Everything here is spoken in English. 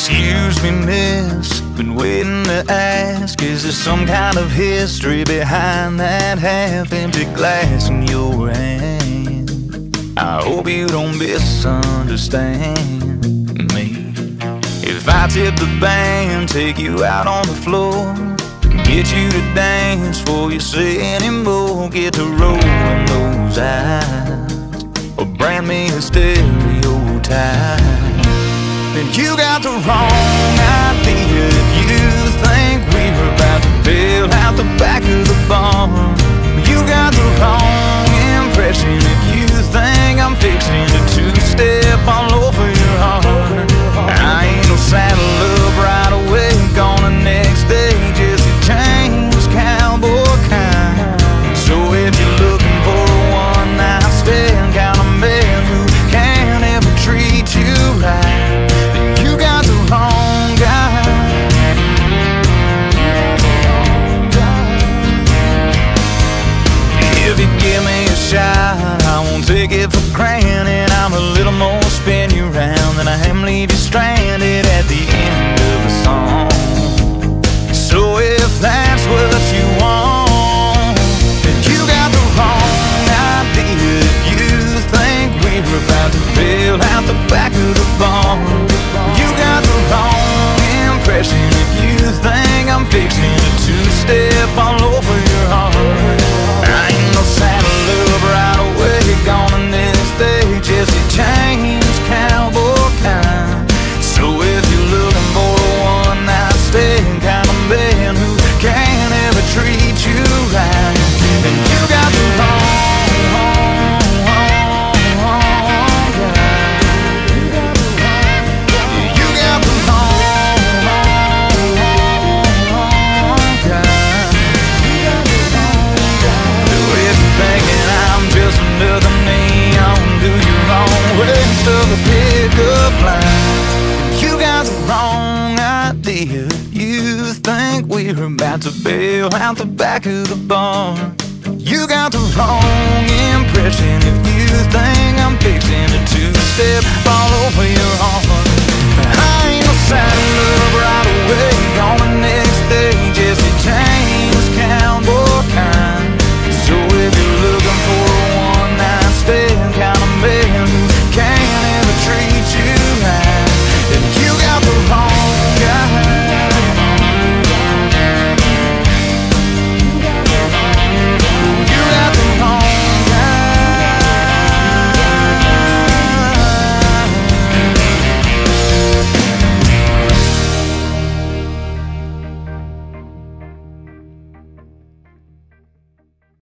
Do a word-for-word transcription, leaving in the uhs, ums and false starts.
Excuse me, miss, been waiting to ask, is there some kind of history behind that half-empty glass in your hand? I hope you don't misunderstand me. If I tip the band, take you out on the floor, get you to dance before you say anymore, get to rolling those eyes, or brand me a stereotype, then you got the wrong idea if you think we're about to bail out the back of the barn. You got the wrong impression if you think I'm fixing to two-step all over your heart. I ain't no saddle up right away, gone the next day, just a James cowboy kind. So if you're looking for a one-night stand, kind of man who can't ever treat you right, then you got the wrong guy. If you give me a shot, I won't take it for granted. I'm a little more spin you round than I am leave you stranded at the end of a song. So if that's what you want, then you got the wrong idea if you think we're about to bail out the back of the barn. You got the wrong impression if you think I'm fixing a two-step all over your heart. I ain't no saddle up right away, gone the next day, just a James cowboy kind. So if you're looking for a one-night stand, kind of man who can't ever treat you right, then you got the wrong, wrong, wrong guy. You got the wrong, wrong, wrong guy. So if you're thinking I'm just another neon, do you wrong waste of a pickup line, you got the wrong idea. You think we're about to bail out the back of the barn. You got the wrong impression if you think I'm fixing a two-step